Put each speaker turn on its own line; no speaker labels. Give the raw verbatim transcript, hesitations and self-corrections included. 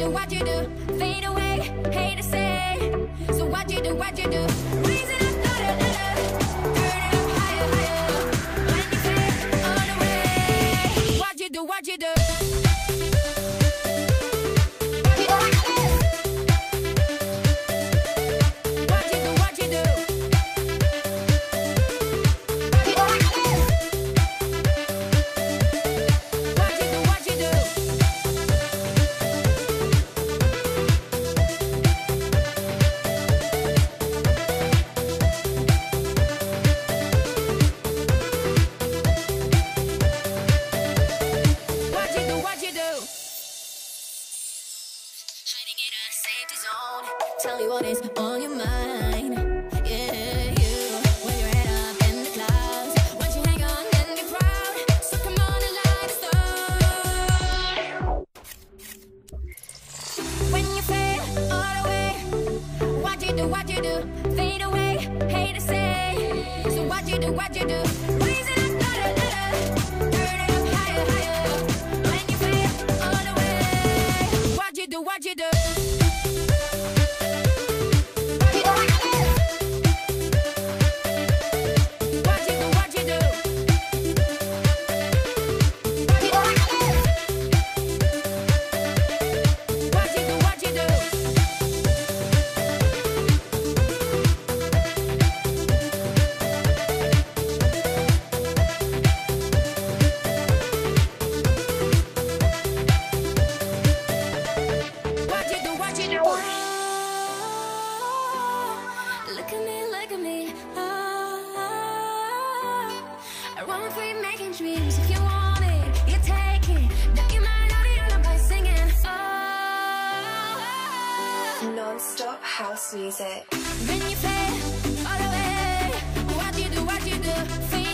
do, what you do? Fade away, hate to say. So what you do, what you do? Reason I started to love. Turn it up higher, higher. When you fade all the way. What you do, what you do? Tell me what is on your mind. Yeah, you. When you're head up in the clouds, once you hang on and be proud. So come on and light a star. When you fade all the way, what you do, what you do? Fade away, hate to say. So what you do, what you do? Reason I started to love. Turn it up higher, higher. When you fade all the way, what you do, what you do? Look at me, look at me. Oh, I run free, making dreams. If you want it, you take it. Now you might not even by singing. Oh,
non-stop house music.
When you fade all the way, what you do, what you do?